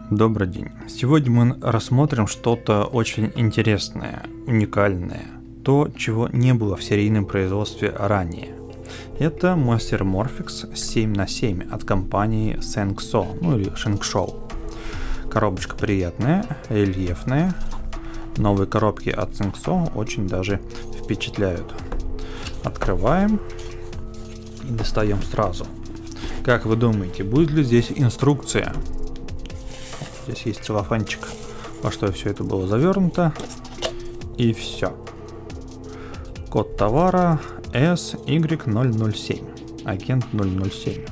Добрый день. Сегодня мы рассмотрим что-то очень интересное, уникальное, то, чего не было в серийном производстве ранее. Это Monster Morphix 7х7 от компании Shengshou, или Shengshou. Коробочка приятная, рельефная. Новые коробки от Shengshou очень даже впечатляют. Открываем и достаем сразу. Как вы думаете, будет ли здесь инструкция? Здесь есть целлофанчик, во что все это было завернуто. И все. Код товара SY007. Агент 007.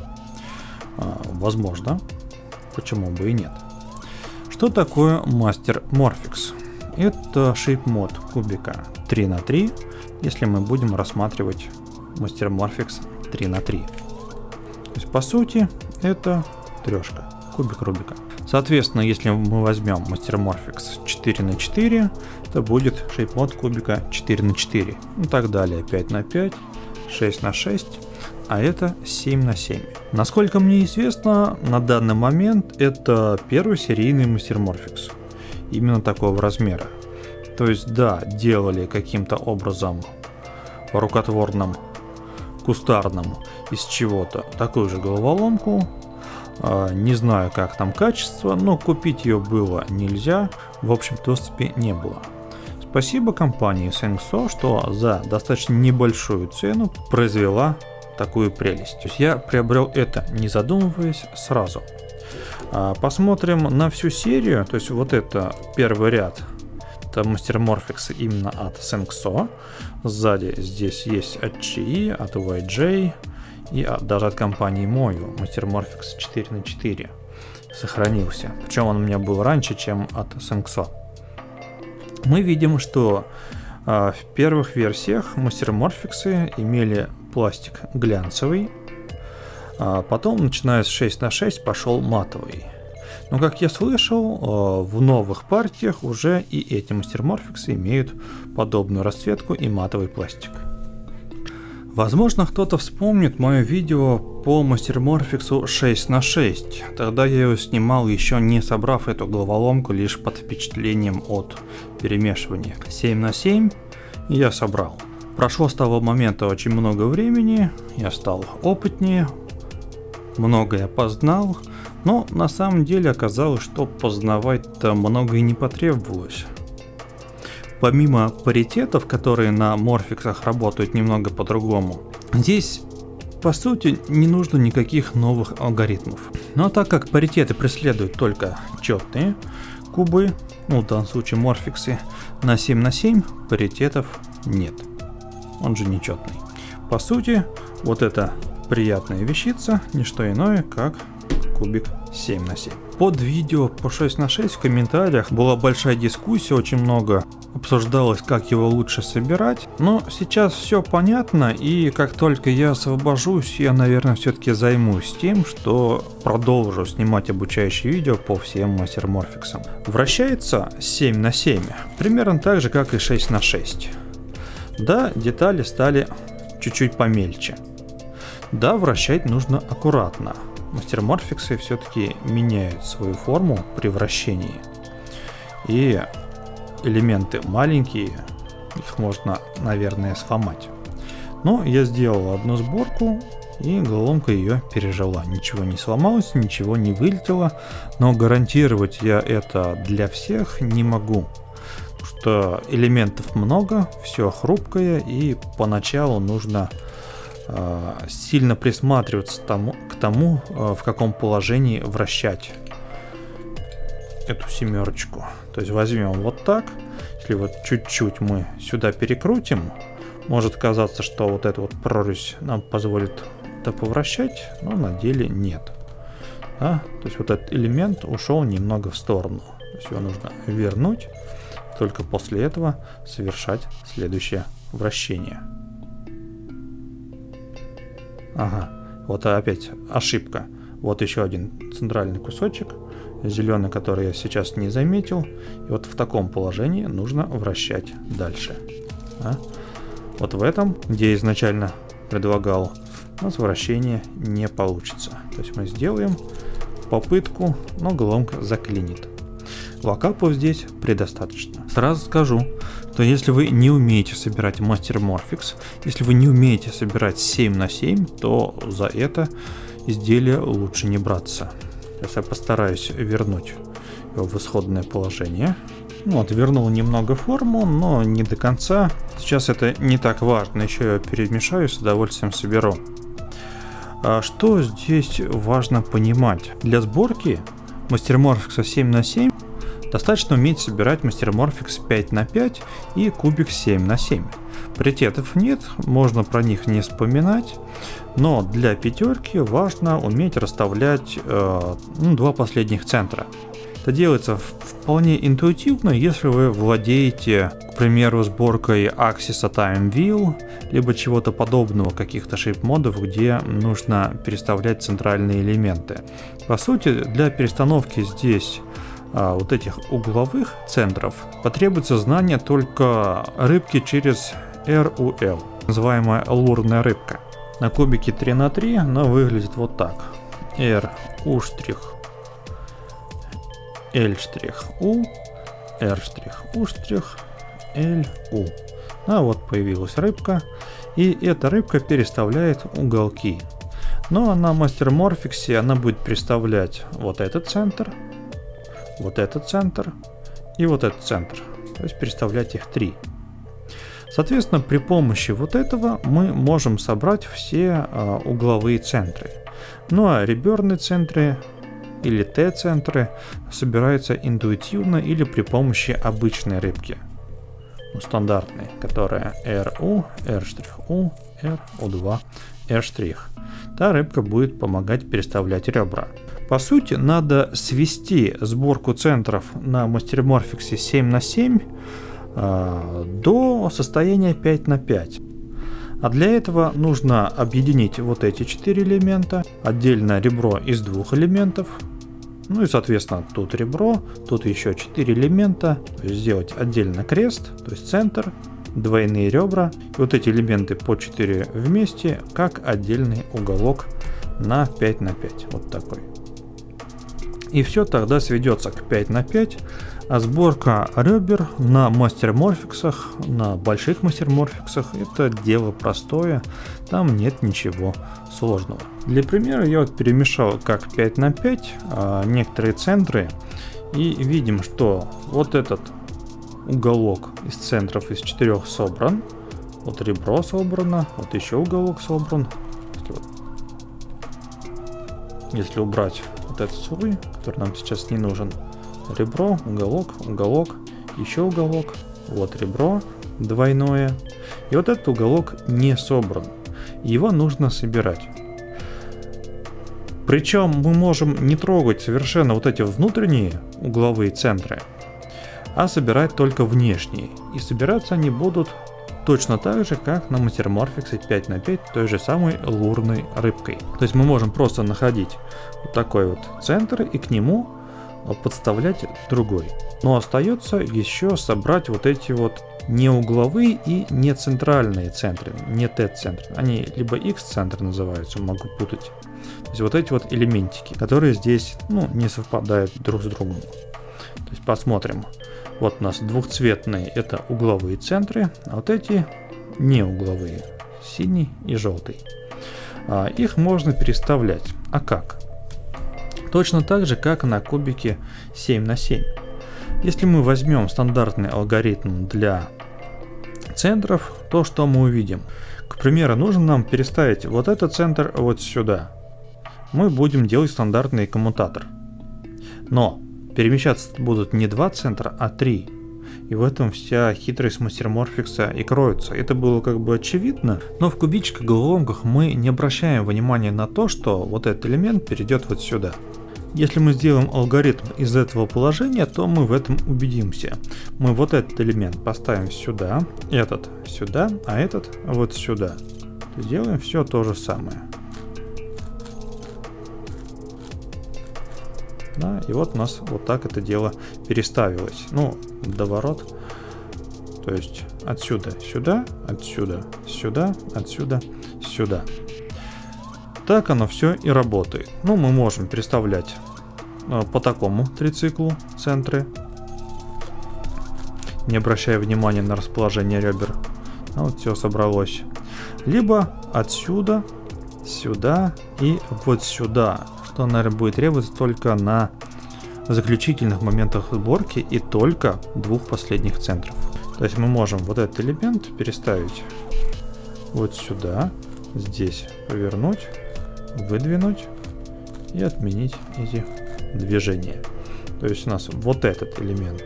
Возможно. Почему бы и нет. Что такое Monster Morphix? Это шейп-мод кубика 3х3, если мы будем рассматривать Monster Morphix 3х3. То есть, по сути, это трешка, кубик Рубика. Соответственно, если мы возьмем Monster Morphix 4х4, это будет шейп-мод кубика 4х4. И так далее, 5х5, 6х6, а это 7х7. Насколько мне известно, на данный момент это первый серийный Monster Morphix. Именно такого размера. То есть, да, делали каким-то образом рукотворным, кустарным из чего-то такую же головоломку. Не знаю, как там качество, но купить ее было нельзя, в общем доступе не было. Спасибо компании Shengshou, что за достаточно небольшую цену произвела такую прелесть. То есть я приобрел это, не задумываясь, сразу. Посмотрим на всю серию, то есть вот это первый ряд, это Monster Morphix именно от Shengshou. Сзади здесь есть от GE, от YJ. И даже от компании Moyu Monster Morphix 4х4 сохранился. Причем он у меня был раньше, чем от Shengshou. Мы видим, что в первых версиях Monster Morphix имели пластик глянцевый. Потом, начиная с 6х6, пошел матовый. Но, как я слышал, в новых партиях уже и эти Monster Morphix имеют подобную расцветку и матовый пластик. Возможно, кто-то вспомнит мое видео по Monster Morphix 6х6. Тогда я его снимал, еще не собрав эту головоломку, лишь под впечатлением от перемешивания. 7х7 я собрал. Прошло с того момента очень много времени, я стал опытнее, многое познал, но на самом деле оказалось, что познавать-то многое не потребовалось. Помимо паритетов, которые на морфиксах работают немного по-другому, здесь, по сути, не нужно никаких новых алгоритмов. Но так как паритеты преследуют только четные кубы, в данном случае морфиксы, на 7х7 паритетов нет. Он же нечетный. По сути, вот эта приятная вещица, не что иное, как кубик 7х7. Под видео по 6х6 в комментариях была большая дискуссия, очень много обсуждалось, как его лучше собирать, но сейчас все понятно, и как только я освобожусь, я, наверное, все-таки займусь тем, что продолжу снимать обучающие видео по всем Monster Morphix. Вращается 7х7, примерно так же, как и 6х6. Да, детали стали чуть-чуть помельче. Да, вращать нужно аккуратно. Monster Morphix все-таки меняют свою форму при вращении. И элементы маленькие, их можно, наверное, сломать. Но я сделал одну сборку, и головоломка ее пережила. Ничего не сломалось, ничего не вылетело, но гарантировать я это для всех не могу. Потому что элементов много, все хрупкое, и поначалу нужно сильно присматриваться к тому, в каком положении вращать эту семерочку. То есть возьмем вот так, если вот чуть-чуть мы сюда перекрутим, может казаться, что вот эта вот прорезь нам позволит это повращать, но на деле нет. Да? То есть вот этот элемент ушел немного в сторону. То есть его нужно вернуть, только после этого совершать следующее вращение. Ага, вот опять ошибка. Вот еще один центральный кусочек, зеленый, который я сейчас не заметил. И вот в таком положении нужно вращать дальше. Вот в этом, где я изначально предлагал, у нас вращение не получится. То есть мы сделаем попытку, но головоломка заклинит. Локапов здесь предостаточно. Сразу скажу, что если вы не умеете собирать Master Morphix, если вы не умеете собирать 7 на 7, то за это изделие лучше не браться. Сейчас я постараюсь вернуть его в исходное положение. Вот, вернул немного форму, но не до конца. Сейчас это не так важно, еще я перемешаю, с удовольствием соберу. А что здесь важно понимать? Для сборки Master Morphix 7 на 7 достаточно уметь собирать Master Morphix 5 на 5 и кубик 7 на 7. Приоритетов нет, можно про них не вспоминать, но для пятерки важно уметь расставлять два последних центра. Это делается вполне интуитивно, если вы владеете, к примеру, сборкой Axis Time Wheel, либо чего-то подобного, каких-то шейп-модов, где нужно переставлять центральные элементы. По сути, для перестановки здесь вот этих угловых центров потребуется знание только рыбки через RUL, называемая лурная рыбка. На кубике 3 на 3 она выглядит вот так. RU', L', R', U', LU. А вот появилась рыбка, и эта рыбка переставляет уголки. Но на Master Morphix она будет переставлять вот этот центр и вот этот центр. То есть переставлять их 3. Соответственно, при помощи вот этого мы можем собрать все угловые центры. Ну а реберные центры или Т-центры собираются интуитивно или при помощи обычной рыбки. Стандартной, которая RU, R', RU2, R'. Та рыбка будет помогать переставлять ребра. По сути, надо свести сборку центров на Master Morphix 7 на 7 до состояния 5 на 5. А для этого нужно объединить вот эти 4 элемента, отдельно ребро из 2 элементов, ну и соответственно тут ребро, тут еще 4 элемента, то есть сделать отдельно крест, то есть центр, двойные ребра, и вот эти элементы по 4 вместе, как отдельный уголок на 5 на 5, вот такой. И все тогда сведется к 5 на 5, а сборка ребер на Master Morphix, на больших Master Morphix, это дело простое, там нет ничего сложного. Для примера я вот перемешал как 5 на 5 некоторые центры, и видим, что вот этот уголок из центров из 4 собран, вот ребро собрано, вот еще уголок собран. Если убрать вот этот слой, который нам сейчас не нужен, ребро, уголок, уголок, еще уголок, вот ребро двойное, и вот этот уголок не собран, его нужно собирать. Причем мы можем не трогать совершенно вот эти внутренние угловые центры, а собирать только внешние, и собираться они будут точно так же, как на Master Morphix 5 на 5 той же самой лурной рыбкой. То есть мы можем просто находить вот такой вот центр и к нему подставлять другой. Но остается еще собрать вот эти вот не угловые и не центральные центры, не Т-центры. Они либо X-центры называются, могу путать. То есть вот эти вот элементики, которые здесь не совпадают друг с другом. То есть посмотрим. Вот у нас двухцветные, это угловые центры, а вот эти не угловые, синий и желтый. Их можно переставлять. А как? Точно так же, как на кубике 7 на 7. Если мы возьмем стандартный алгоритм для центров, то что мы увидим? К примеру, нужно нам переставить вот этот центр вот сюда. Мы будем делать стандартный коммутатор. Но перемещаться будут не 2 центра, а 3. И в этом вся хитрость Master Morphix и кроется. Это было как бы очевидно, но в кубичках-головоломках мы не обращаем внимания на то, что вот этот элемент перейдет вот сюда. Если мы сделаем алгоритм из этого положения, то мы в этом убедимся. Мы вот этот элемент поставим сюда, этот сюда, а этот вот сюда. Сделаем все то же самое. Да, и вот у нас вот так это дело переставилось. Доворот. То есть отсюда сюда, отсюда сюда, отсюда сюда. Так оно все и работает. Мы можем переставлять по такому трициклу центры, не обращая внимания на расположение ребер. Вот все собралось. Либо отсюда, сюда и вот сюда, что, наверное, будет требоваться только на заключительных моментах сборки и только двух последних центров. То есть мы можем вот этот элемент переставить вот сюда, здесь повернуть, выдвинуть и отменить эти движения. То есть у нас вот этот элемент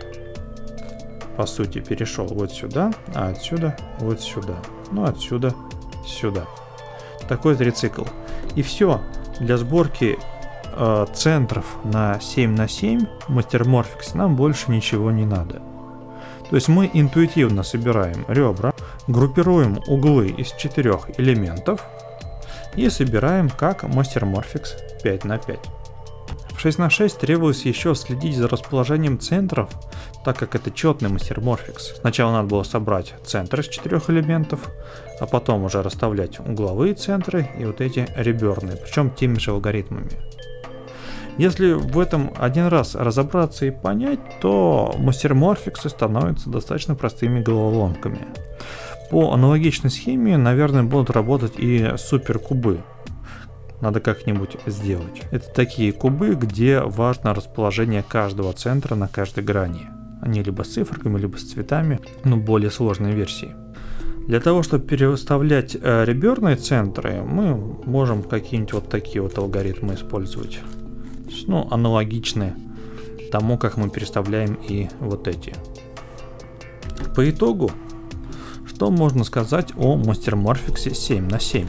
по сути перешел вот сюда, а отсюда вот сюда, ну отсюда сюда. Такой трицикл. И все. Для сборки центров на 7 на 7 Master Morphics нам больше ничего не надо. То есть мы интуитивно собираем ребра, группируем углы из 4 элементов и собираем как Master Morphics 5 на 5. В 6 на 6 требовалось еще следить за расположением центров, так как это четный Master Morphics. Сначала надо было собрать центр из 4 элементов, а потом уже расставлять угловые центры и вот эти реберные, причем теми же алгоритмами. Если в этом один раз разобраться и понять, то Master Morphics становятся достаточно простыми головоломками. По аналогичной схеме, наверное, будут работать и суперкубы. Надо как-нибудь сделать. Это такие кубы, где важно расположение каждого центра на каждой грани. Они либо с циферками, либо с цветами, но более сложные версии. Для того, чтобы переставлять реберные центры, мы можем какие-нибудь вот такие вот алгоритмы использовать. Ну, аналогичные тому, как мы переставляем и вот эти. По итогу, что можно сказать о Master Morphics 7 на 7?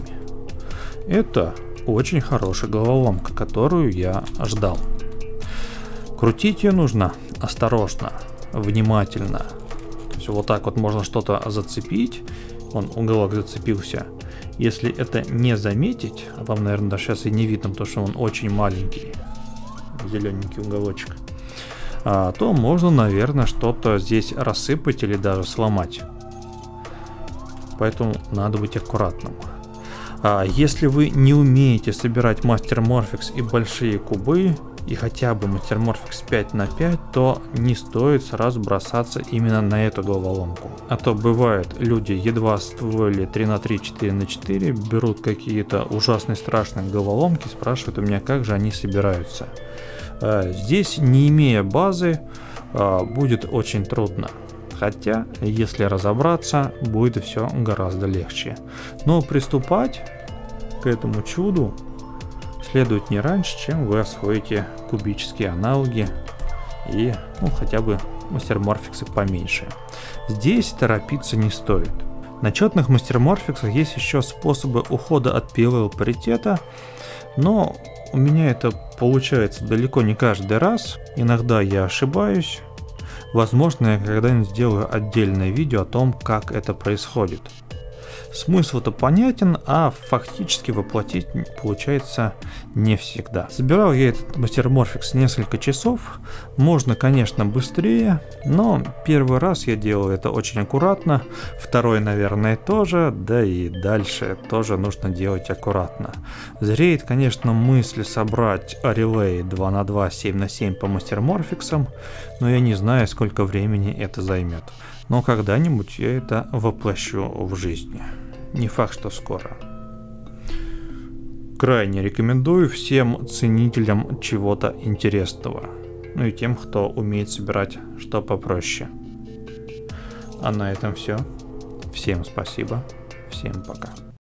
Это очень хорошая головоломка, которую я ждал. Крутить ее нужно осторожно, внимательно. То есть вот так вот можно что-то зацепить. Вон уголок зацепился. Если это не заметить, а вам, наверное, даже сейчас и не видно, потому что он очень маленький, зелененький уголочек, то можно, наверное, что-то здесь рассыпать или даже сломать. Поэтому надо быть аккуратным. Если вы не умеете собирать Master Morphics и большие кубы, и хотя бы Master Morphics 5 на 5, то не стоит сразу бросаться именно на эту головоломку. А то бывает, люди едва освоили 3 на 3, 4 на 4, берут какие-то ужасные страшные головоломки, спрашивают у меня, как же они собираются. Здесь, не имея базы, будет очень трудно. Хотя, если разобраться, будет все гораздо легче. Но приступать к этому чуду следует не раньше, чем вы освоите кубические аналоги и хотя бы Master Morphics поменьше. Здесь торопиться не стоит. На четных Master Morphics есть еще способы ухода от PLL паритета, но у меня это получается далеко не каждый раз. Иногда я ошибаюсь. Возможно, я когда-нибудь сделаю отдельное видео о том, как это происходит. Смысл-то понятен, а фактически воплотить получается не всегда. Собирал я этот Master Morphics несколько часов. Можно, конечно, быстрее, но первый раз я делал это очень аккуратно. Второй, наверное, тоже, да и дальше тоже нужно делать аккуратно. Зреет, конечно, мысль собрать релей 2 на 2, 7 на 7 по Master Morphics, но я не знаю, сколько времени это займет. Но когда-нибудь я это воплощу в жизнь. Не факт, что скоро. Крайне рекомендую всем ценителям чего-то интересного. Ну и тем, кто умеет собирать что попроще. А на этом все. Всем спасибо. Всем пока.